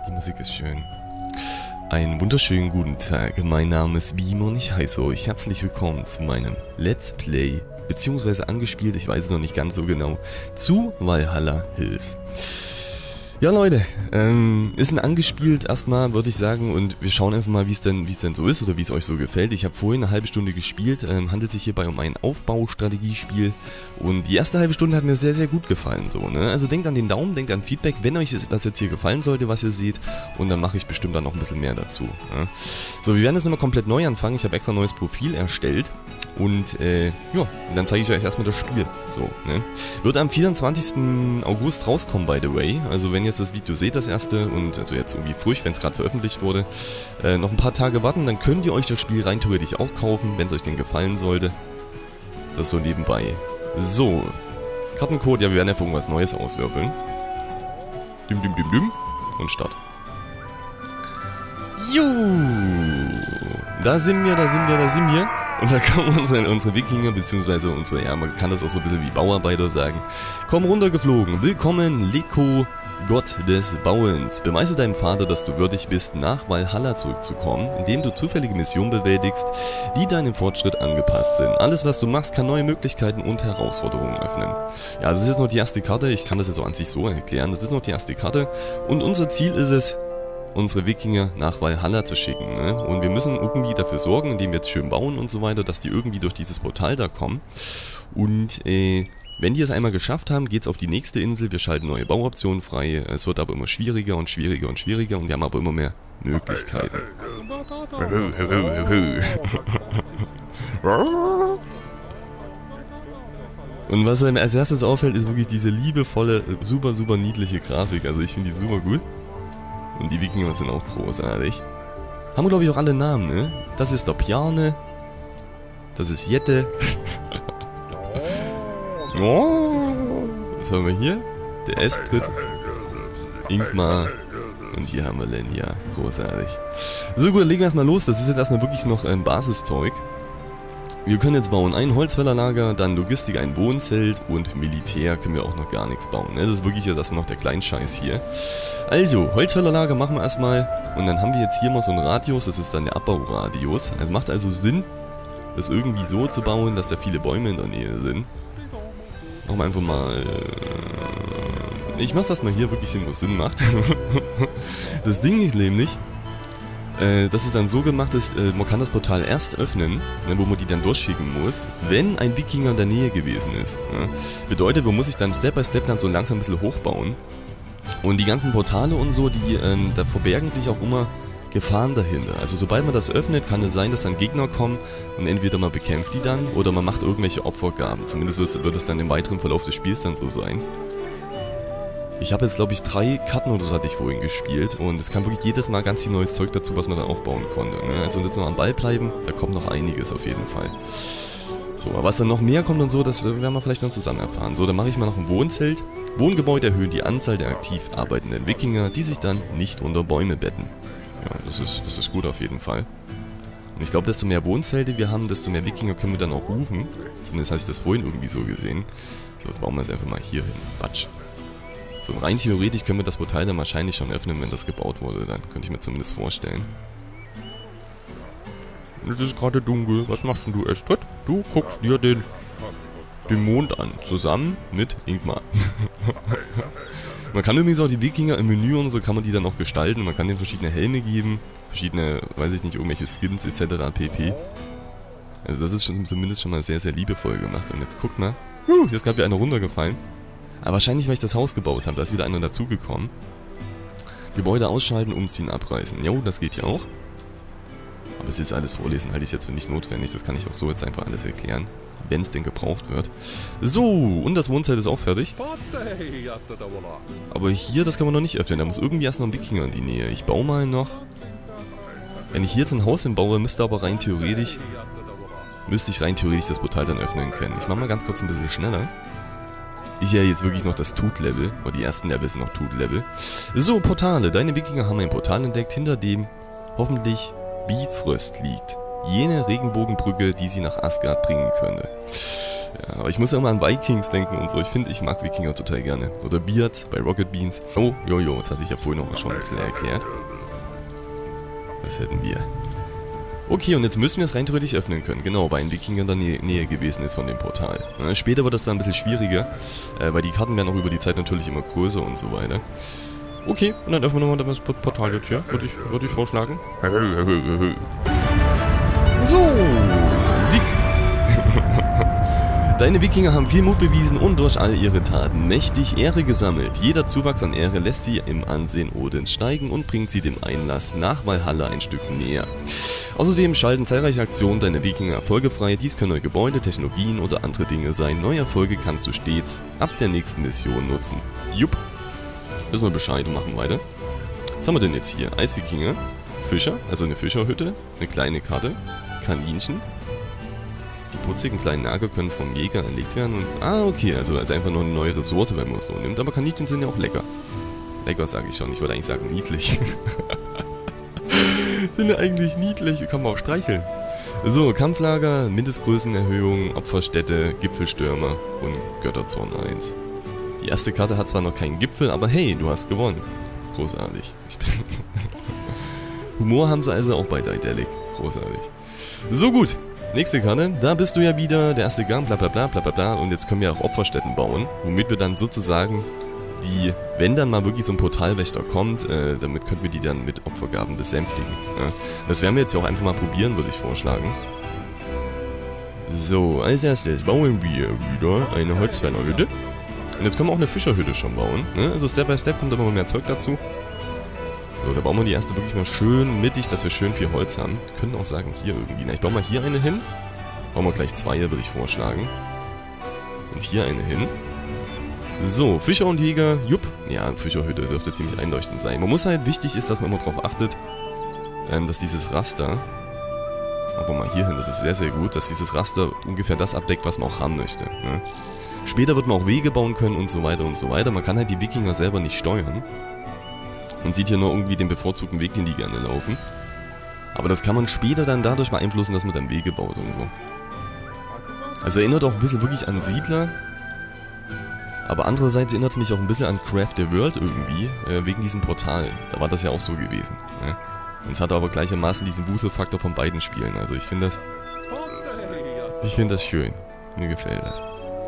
Die Musik ist schön. Einen wunderschönen guten Tag, mein Name ist Beamer und ich heiße euch herzlich willkommen zu meinem Let's Play, beziehungsweise angespielt, ich weiß es noch nicht ganz so genau, zu Valhalla Hills. Ja Leute, ist ein angespielt erstmal, würde ich sagen, und wir schauen einfach mal, wie es denn so ist oder wie es euch so gefällt. Ich habe vorhin eine halbe Stunde gespielt, handelt sich hierbei um ein Aufbaustrategiespiel und die erste halbe Stunde hat mir sehr, sehr gut gefallen, so, ne? Also denkt an den Daumen, denkt an Feedback, wenn euch das jetzt hier gefallen sollte, was ihr seht, und dann mache ich bestimmt dann noch ein bisschen mehr dazu. Ne? So, wir werden jetzt nochmal komplett neu anfangen, ich habe extra ein neues Profil erstellt. Und, ja, dann zeige ich euch erstmal das Spiel. So, ne? Wird am 24. August rauskommen, by the way. Also, wenn ihr jetzt das Video seht, das erste, und also jetzt irgendwie Furcht, wenn es gerade veröffentlicht wurde, noch ein paar Tage warten, dann könnt ihr euch das Spiel rein theoretisch auch kaufen, wenn es euch denn gefallen sollte. Das so nebenbei. So, Kartencode, ja, wir werden einfach irgendwas Neues auswürfeln. Düm, düm, düm, düm. Und Start. Juhu! Da sind wir. Und da kommen unsere Wikinger, beziehungsweise unsere, ja, man kann das auch so ein bisschen wie Bauarbeiter sagen, kommen runtergeflogen. Willkommen, Liko, Gott des Bauens. Beweise deinem Vater, dass du würdig bist, nach Valhalla zurückzukommen, indem du zufällige Missionen bewältigst, die deinem Fortschritt angepasst sind. Alles, was du machst, kann neue Möglichkeiten und Herausforderungen öffnen. Ja, das ist jetzt noch die erste Karte, ich kann das jetzt auch an sich so erklären, das ist noch die erste Karte und unser Ziel ist es, unsere Wikinger nach Valhalla zu schicken, ne? Und wir müssen irgendwie dafür sorgen, indem wir jetzt schön bauen und so weiter, dass die irgendwie durch dieses Portal da kommen. Und wenn die es einmal geschafft haben, geht es auf die nächste Insel, wir schalten neue Bauoptionen frei, es wird aber immer schwieriger und schwieriger und schwieriger und wir haben aber immer mehr Möglichkeiten. Und was einem als erstes auffällt, ist wirklich diese liebevolle, super, super niedliche Grafik, also ich finde die super gut. Und die Wikinger sind auch großartig. Haben wir, glaube ich, auch alle Namen, ne? Das ist der Bjarne. Das ist Jette. Oh. Was haben wir hier? Der Estrid. Ingmar. Und hier haben wir Lenja. Großartig. So gut, dann legen wir erstmal los. Das ist jetzt erstmal wirklich noch ein Basiszeug. Wir können jetzt bauen ein Holzfällerlager, dann Logistik, ein Wohnzelt und Militär können wir auch noch gar nichts bauen. Das ist wirklich jetzt erstmal noch der Kleinscheiß hier. Also, Holzfällerlager machen wir erstmal und dann haben wir jetzt hier mal so einen Radius, das ist dann der Abbauradius. Also macht also Sinn, das irgendwie so zu bauen, dass da viele Bäume in der Nähe sind. Machen wir einfach mal... Ich mach's erstmal hier wirklich hin, wo es Sinn macht. Das Ding ist nämlich... dass es dann so gemacht ist, man kann das Portal erst öffnen, wo man die dann durchschicken muss, wenn ein Wikinger in der Nähe gewesen ist. Ja. Bedeutet, man muss sich dann Step by Step dann so langsam ein bisschen hochbauen. Und die ganzen Portale und so, die da verbergen sich auch immer Gefahren dahinter. Also sobald man das öffnet, kann es sein, dass dann Gegner kommen und entweder man bekämpft die dann oder man macht irgendwelche Opfergaben. Zumindest wird es dann im weiteren Verlauf des Spiels dann so sein. Ich habe jetzt, glaube ich, 3 Karten oder so hatte ich vorhin gespielt und es kam wirklich jedes Mal ganz viel neues Zeug dazu, was man dann aufbauen konnte. Ne? Also jetzt noch am Ball bleiben, da kommt noch einiges auf jeden Fall. So, aber was dann noch mehr kommt und so, das werden wir vielleicht dann zusammen erfahren. So, dann mache ich mal noch ein Wohnzelt. Wohngebäude erhöhen die Anzahl der aktiv arbeitenden Wikinger, die sich dann nicht unter Bäume betten. Ja, das ist gut auf jeden Fall. Und ich glaube, desto mehr Wohnzelte wir haben, desto mehr Wikinger können wir dann auch rufen. Zumindest hatte ich das vorhin irgendwie so gesehen. So, jetzt bauen wir es einfach mal hier hin. Batsch. So, rein theoretisch können wir das Portal dann wahrscheinlich schon öffnen, wenn das gebaut wurde. Dann könnte ich mir zumindest vorstellen. Es ist gerade dunkel. Was machst denn du, Estrid? Du guckst dir den Mond an. Zusammen mit Ingmar. Man kann übrigens auch die Wikinger im Menü und so kann man die dann auch gestalten. Man kann denen verschiedene Helme geben. Verschiedene, weiß ich nicht, irgendwelche Skins etc. pp. Also das ist schon, zumindest schon mal sehr, sehr liebevoll gemacht. Und jetzt guckt mal. Hier ist gerade wieder einer runtergefallen. Aber wahrscheinlich, weil ich das Haus gebaut habe, da ist wieder einer dazugekommen. Gebäude ausschalten, umziehen, abreißen. Jo, das geht ja auch. Aber es ist alles vorlesen, halte ich jetzt für nicht notwendig. Das kann ich auch so jetzt einfach alles erklären, wenn es denn gebraucht wird. So, und das Wohnzelt ist auch fertig. Aber hier, das kann man noch nicht öffnen. Da muss irgendwie erst noch ein Wikinger in die Nähe. Ich baue mal noch. Wenn ich hier jetzt ein Haus hinbaue, müsste ich rein theoretisch das Portal dann öffnen können. Ich mache mal ganz kurz ein bisschen schneller. Ist ja jetzt wirklich noch das Tut-Level, oder die ersten Level sind noch Tut-Level. So, Portale. Deine Wikinger haben ein Portal entdeckt, hinter dem hoffentlich Bifröst liegt. Jene Regenbogenbrücke, die sie nach Asgard bringen könnte. Ja, aber ich muss ja immer an Vikings denken und so. Ich mag Wikinger total gerne. Oder Beards bei Rocket Beans. Oh, jojo, das hatte ich ja vorhin auch schon ein bisschen erklärt. Was hätten wir? Okay, und jetzt müssen wir es rein theoretisch öffnen können. Genau, weil ein Wikinger in der Nähe gewesen ist von dem Portal. Später wird das dann ein bisschen schwieriger, weil die Karten werden auch über die Zeit natürlich immer größer und so weiter. Okay, und dann öffnen wir nochmal das Portal jetzt hier, würde ich vorschlagen. So, Sieg. Deine Wikinger haben viel Mut bewiesen und durch all ihre Taten mächtig Ehre gesammelt. Jeder Zuwachs an Ehre lässt sie im Ansehen Odins steigen und bringt sie dem Einlass nach Valhalla ein Stück näher. Außerdem schalten zahlreiche Aktionen deine Wikinger Erfolge frei. Dies können neue Gebäude, Technologien oder andere Dinge sein. Neue Erfolge kannst du stets ab der nächsten Mission nutzen. Jupp. Wissen wir Bescheid und machen weiter. Was haben wir denn jetzt hier? Eiswikinger, Fischer, also eine Fischerhütte, eine kleine Karte, Kaninchen. Die putzigen kleinen Nager können vom Jäger erlegt werden und... okay, also einfach nur eine neue Ressource, wenn man es so nimmt. Aber Kaninchen sind ja auch lecker. Lecker sage ich schon, ich wollte eigentlich sagen niedlich. Sind ja eigentlich niedlich, kann man auch streicheln. So, Kampflager, Mindestgrößenerhöhung, Opferstätte, Gipfelstürmer und Götterzorn 1. Die erste Karte hat zwar noch keinen Gipfel, aber hey, du hast gewonnen. Großartig. Humor haben sie also auch bei Daedalic. Großartig. So gut. Nächste Karte, da bist du ja wieder, der erste Gang, bla bla bla bla bla bla. Und jetzt können wir auch Opferstätten bauen, womit wir dann sozusagen die, wenn dann mal wirklich so ein Portalwächter kommt, damit könnten wir die dann mit Opfergaben besänftigen. Ja. Das werden wir jetzt ja auch einfach mal probieren, würde ich vorschlagen. So, als erstes bauen wir wieder eine Holzfällerhütte. Und jetzt können wir auch eine Fischerhütte schon bauen. Ne? Also Step by Step kommt aber mehr Zeug dazu. So, da bauen wir die erste wirklich mal schön mittig, dass wir schön viel Holz haben. Wir können auch sagen, hier irgendwie. Na, ich baue mal hier eine hin. Bauen wir gleich zwei, würde ich vorschlagen. Und hier eine hin. So, Fischer und Jäger, jupp. Ja, Fischerhütte dürfte ziemlich einleuchtend sein. Man muss halt, wichtig ist, dass man immer darauf achtet, dass dieses Raster, aber mal hier hin, das ist sehr, sehr gut, dass dieses Raster ungefähr das abdeckt, was man auch haben möchte. Ne? Später wird man auch Wege bauen können und so weiter und so weiter. Man kann halt die Wikinger selber nicht steuern. Man sieht hier nur irgendwie den bevorzugten Weg, den die gerne laufen. Aber das kann man später dann dadurch beeinflussen, dass man dann Wege baut und so. Also erinnert auch ein bisschen wirklich an Siedler. Aber andererseits erinnert es mich auch ein bisschen an Craft the World irgendwie, wegen diesen Portalen. Da war das ja auch so gewesen. Ne? Und es hatte aber gleichermaßen diesen Wuselfaktor von beiden Spielen. Also ich finde das schön. Mir gefällt das.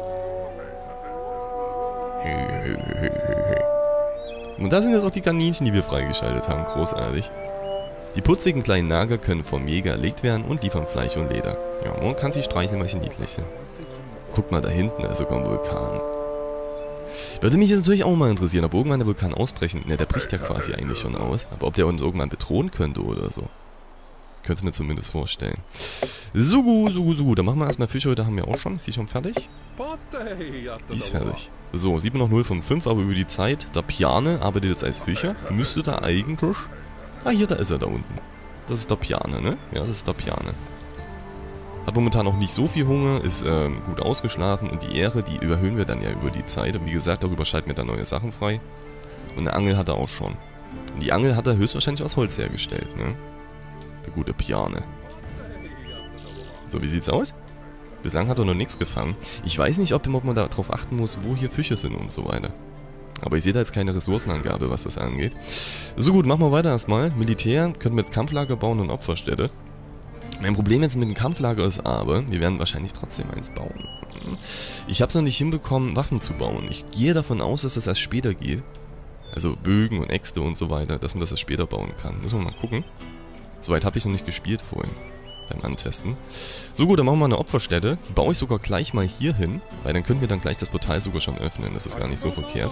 Und da sind jetzt auch die Kaninchen, die wir freigeschaltet haben. Großartig. Die putzigen kleinen Nager können vom Jäger erlegt werden und liefern Fleisch und Leder. Ja, man kann sie streicheln, weil sie niedlich sind. Guckt mal da hinten, da ist sogar ein Vulkan. Würde mich jetzt natürlich auch mal interessieren, ob irgendwann der Vulkan ausbrechen... Ne, der bricht ja quasi eigentlich schon aus. Aber ob der uns irgendwann bedrohen könnte oder so. Könnte mir zumindest vorstellen. So gut. Dann machen wir erstmal Fische, da haben wir auch schon. Ist die schon fertig? Die ist fertig. So, 7 noch 0 von 5, aber über die Zeit. Der Piane arbeitet jetzt als Fischer. Müsste da eigentlich... Ah, hier, da ist er da unten. Das ist der Piane, ne? Ja, das ist der Piane. Hat momentan noch nicht so viel Hunger, ist gut ausgeschlafen und die Ehre, die überhöhen wir dann ja über die Zeit. Und wie gesagt, darüber schalten wir dann neue Sachen frei. Und eine Angel hat er auch schon. Und die Angel hat er höchstwahrscheinlich aus Holz hergestellt, ne? Der gute Piane. So, wie sieht's aus? Bislang hat er noch nichts gefangen. Ich weiß nicht, ob man darauf achten muss, wo hier Fische sind und so weiter. Aber ich sehe da jetzt keine Ressourcenangabe, was das angeht. So gut, machen wir weiter erstmal. Militär, können wir jetzt Kampflager bauen und Opferstätte. Mein Problem jetzt mit dem Kampflager ist aber, wir werden wahrscheinlich trotzdem eins bauen. Ich habe es noch nicht hinbekommen, Waffen zu bauen. Ich gehe davon aus, dass das erst später geht. Also Bögen und Äxte und so weiter, dass man das erst später bauen kann. Müssen wir mal gucken. Soweit habe ich noch nicht gespielt vorhin. Beim Antesten. So gut, dann machen wir eine Opferstätte. Die baue ich sogar gleich mal hier hin, weil dann können wir dann gleich das Portal sogar schon öffnen. Das ist gar nicht so verkehrt.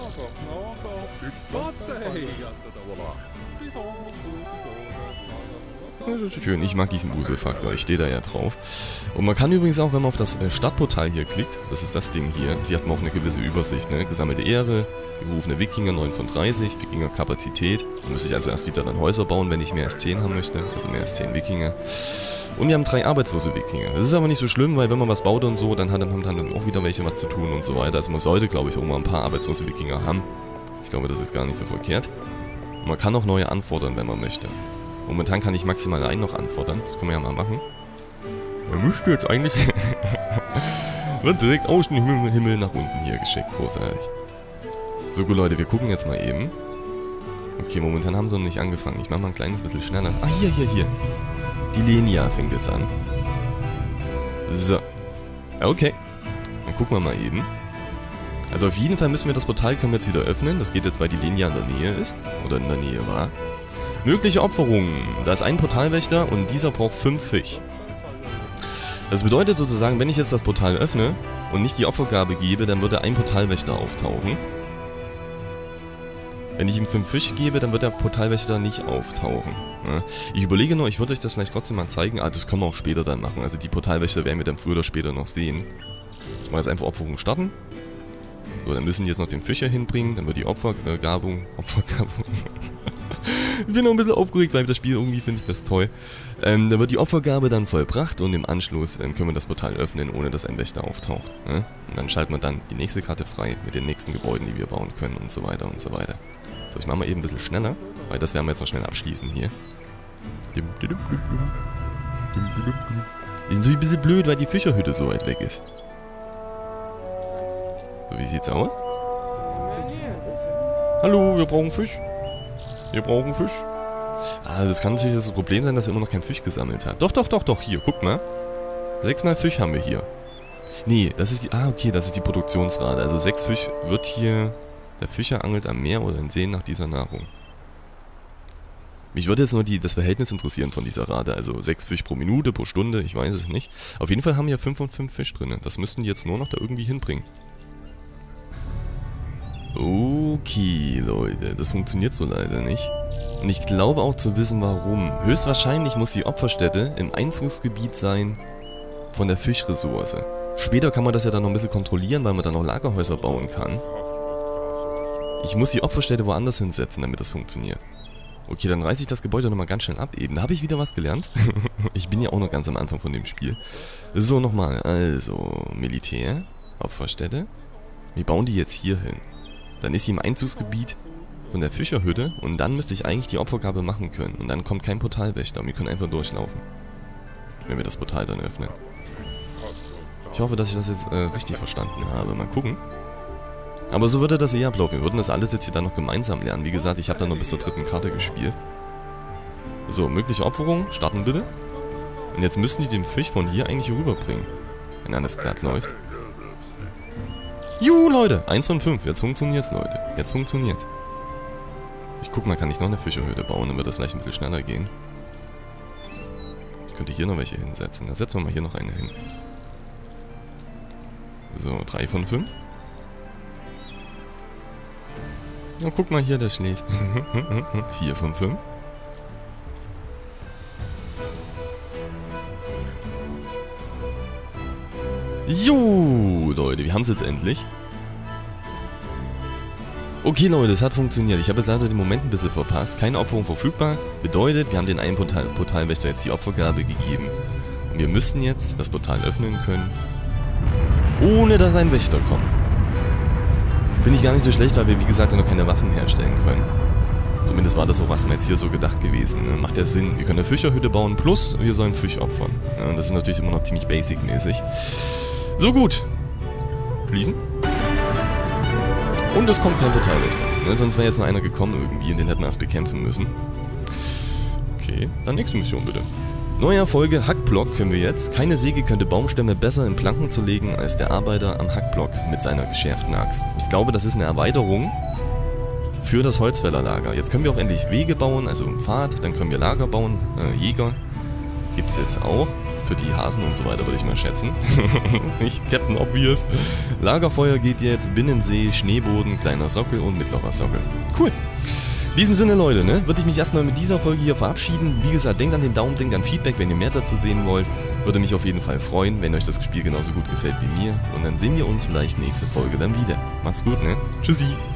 Das ist schön, ich mag diesen Wuselfaktor, ich stehe da ja drauf. Und man kann übrigens auch, wenn man auf das Stadtportal hier klickt, das ist das Ding hier, sie hat man auch eine gewisse Übersicht, ne? Gesammelte Ehre, gerufene Wikinger 9 von 30, Wikinger Kapazität. Da müsste ich also erst wieder dann Häuser bauen, wenn ich mehr als 10 haben möchte, also mehr als 10 Wikinger. Und wir haben 3 arbeitslose Wikinger. Das ist aber nicht so schlimm, weil wenn man was baut und so, dann haben dann auch wieder welche was zu tun und so weiter. Also man sollte, glaube ich, auch mal ein paar arbeitslose Wikinger haben. Ich glaube, das ist gar nicht so verkehrt. Und man kann auch neue anfordern, wenn man möchte. Momentan kann ich maximal einen noch anfordern. Das können wir ja mal machen. Er müsste jetzt eigentlich... Wird direkt aus dem Himmel nach unten hier geschickt. Großartig. So gut, Leute, wir gucken jetzt mal eben. Okay, momentan haben sie noch nicht angefangen. Ich mache mal ein kleines bisschen schneller. Ah, hier. Die Lenia fängt jetzt an. So. Okay. Dann gucken wir mal eben. Also auf jeden Fall müssen wir das Portal können wir jetzt wieder öffnen. Das geht jetzt, weil die Lenia in der Nähe ist. Oder in der Nähe war. Mögliche Opferungen. Da ist ein Portalwächter und dieser braucht 5 Fisch. Das bedeutet sozusagen, wenn ich jetzt das Portal öffne und nicht die Opfergabe gebe, dann würde ein Portalwächter auftauchen. Wenn ich ihm 5 Fisch gebe, dann wird der Portalwächter nicht auftauchen. Ja. Ich überlege noch, ich würde euch das vielleicht trotzdem mal zeigen. Ah, das können wir auch später dann machen. Also die Portalwächter werden wir dann früher oder später noch sehen. Ich mache jetzt einfach Opferung starten. So, dann müssen die jetzt noch den Fischer hinbringen. Dann wird die Opfergabe. Ich bin noch ein bisschen aufgeregt, weil das Spiel irgendwie finde ich das toll. Dann wird die Opfergabe dann vollbracht und im Anschluss können wir das Portal öffnen, ohne dass ein Wächter auftaucht. Ne? Und dann schalten wir dann die nächste Karte frei mit den nächsten Gebäuden, die wir bauen können und so weiter und so weiter. So, ich mache mal eben ein bisschen schneller, weil das werden wir jetzt noch schnell abschließen hier. Ist natürlich ein bisschen blöd, weil die Fischerhütte so weit weg ist. So, wie sieht's aus? Hallo, wir brauchen Fisch. Wir brauchen Fisch. Ah, das kann natürlich das Problem sein, dass er immer noch kein Fisch gesammelt hat. Doch, hier, guck mal. 6 mal Fisch haben wir hier. Nee, das ist die, okay, das ist die Produktionsrate. Also 6 Fisch wird hier, der Fischer angelt am Meer oder in Seen nach dieser Nahrung. Mich würde jetzt nur das Verhältnis interessieren von dieser Rate. Also 6 Fisch pro Minute, pro Stunde, ich weiß es nicht. Auf jeden Fall haben wir 5 und 5 Fisch drin. Das müssten die jetzt nur noch da irgendwie hinbringen. Okay, Leute, das funktioniert so leider nicht. Und ich glaube auch zu wissen, warum. Höchstwahrscheinlich muss die Opferstätte im Einzugsgebiet sein von der Fischressource. Später kann man das ja dann noch ein bisschen kontrollieren, weil man dann noch Lagerhäuser bauen kann. Ich muss die Opferstätte woanders hinsetzen, damit das funktioniert. Okay, dann reiße ich das Gebäude nochmal ganz schnell ab eben. Da habe ich wieder was gelernt. Ich bin ja auch noch ganz am Anfang von dem Spiel. So, nochmal. Also, Militär, Opferstätte. Wir bauen die jetzt hier hin. Dann ist sie im Einzugsgebiet von der Fischerhütte und dann müsste ich eigentlich die Opfergabe machen können. Und dann kommt kein Portalwächter und wir können einfach durchlaufen. Wenn wir das Portal dann öffnen. Ich hoffe, dass ich das jetzt richtig verstanden habe. Mal gucken. Aber so würde das eh ablaufen. Wir würden das alles jetzt hier dann noch gemeinsam lernen. Wie gesagt, ich habe dann noch bis zur 3. Karte gespielt. So, mögliche Opferung. Starten bitte. Und jetzt müssten die den Fisch von hier eigentlich rüberbringen. Wenn alles glatt läuft. Juhu, Leute! 1 von 5. Jetzt funktioniert's, Leute. Jetzt funktioniert's. Ich guck mal, kann ich noch eine Fischerhütte bauen? Dann wird das vielleicht ein bisschen schneller gehen. Ich könnte hier noch welche hinsetzen. Dann setzen wir mal hier noch eine hin. So, 3 von 5. Ja, guck mal hier, der schläft. 4 von 5. Jo, Leute, wir haben es jetzt endlich. Okay, Leute, es hat funktioniert. Ich habe jetzt also den Moment ein bisschen verpasst. Keine Opferung verfügbar. Bedeutet, wir haben den einen Portalwächter jetzt die Opfergabe gegeben. Und wir müssten jetzt das Portal öffnen können, ohne dass ein Wächter kommt. Finde ich gar nicht so schlecht, weil wir, wie gesagt, noch keine Waffen herstellen können. Zumindest war das auch was mal jetzt hier so gedacht gewesen. Ne? Macht ja Sinn. Wir können eine Fischerhütte bauen, plus wir sollen Fisch opfern. Ja, und das ist natürlich immer noch ziemlich basic-mäßig. So, gut. Schließen. Und es kommt kein Portalwächter. Ne? Sonst wäre jetzt noch einer gekommen irgendwie und den hätten wir erst bekämpfen müssen. Okay, dann nächste Mission bitte. Neue Erfolge, Hackblock können wir jetzt. Keine Säge könnte Baumstämme besser in Planken zu legen als der Arbeiter am Hackblock mit seiner geschärften Axt. Ich glaube, das ist eine Erweiterung für das Holzfällerlager. Jetzt können wir auch endlich Wege bauen, also einen Pfad. Dann können wir Lager bauen, Jäger. Gibt es jetzt auch. Für die Hasen und so weiter würde ich mal schätzen. Nicht Captain Obvious. Lagerfeuer geht jetzt, Binnensee, Schneeboden, kleiner Sockel und mittlerer Sockel. Cool. In diesem Sinne, Leute, ne, würde ich mich erstmal mit dieser Folge hier verabschieden. Wie gesagt, denkt an den Daumen, denkt an Feedback, wenn ihr mehr dazu sehen wollt. Würde mich auf jeden Fall freuen, wenn euch das Spiel genauso gut gefällt wie mir. Und dann sehen wir uns vielleicht nächste Folge dann wieder. Macht's gut, ne? Tschüssi.